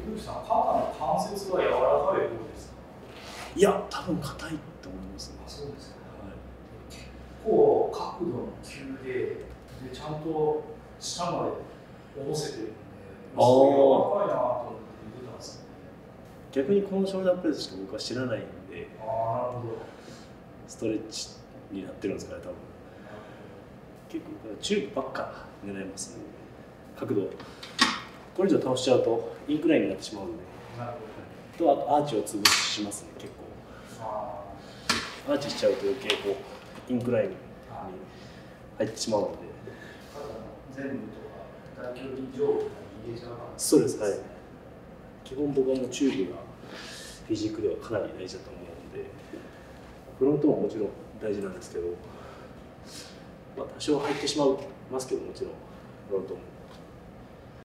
樋口さん、肩の関節は柔らかい方ですか？ いや、多分硬いと思いますね。 あ、そうですか。 はい、 結構角度の急で、ちゃんと下まで下ろせてるんで、すごい柔らかいなと思って見てたんですよね。 逆にこのショルダープレスしか僕は知らないんで、 ああ、なるほど。 ストレッチになってるんですかね、多分。結構チューブばっか狙いますね。角度これ以上倒しちゃうとインクラインになってしまうので、 なるほど。 あとアーチを潰しますね。結構アーチしちゃうと余計こうインクラインに入ってしまうので。 肩の前部とか大胸筋上部とかに入れちゃうから。 そうです、はい。基本僕はもうチューブがフィジークではかなり大事だと思うので、フロントももちろん大事なんですけど、まあ、多少入ってしまいますけど、もちろんフロントも。